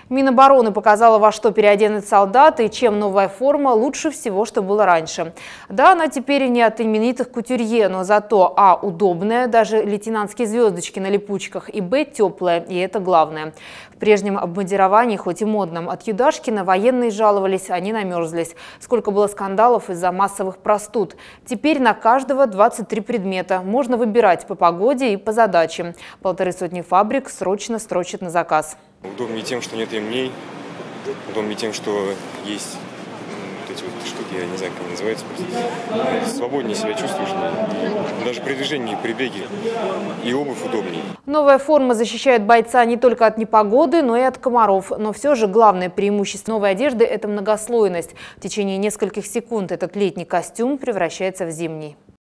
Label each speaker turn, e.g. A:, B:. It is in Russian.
A: Минобороны показала, во что переоденут солдаты и чем новая форма лучше всего, что было раньше. Да, она теперь не от именитых кутюрье, но зато а. удобная, даже лейтенантские звездочки на липучках, и б. теплая, и это главное. В прежнем обмундировании, хоть и модном, от Юдашкина военные жаловались, они намерзлись. Сколько было скандалов из-за массовых простуд. Теперь на каждого 23 предмета. Можно выбирать по погоде и по задаче. 150 фабрик срочно строчат на заказ.
B: Удобнее тем, что нет ремней, удобнее тем, что есть вот эти вот штуки, я не знаю, как они называются, свободнее себя чувствуешь, даже при движении, при беге, и обувь удобнее.
A: Новая форма защищает бойца не только от непогоды, но и от комаров. Но все же главное преимущество новой одежды – это многослойность. В течение нескольких секунд этот летний костюм превращается в зимний.